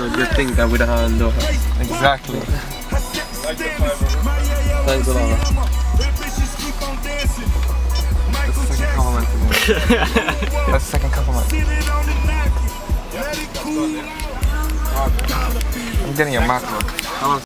a good thing that we don't have in Doha. Exactly. Thanks a lot. That's the second compliment to me. That's the second compliment. I'm getting a macro.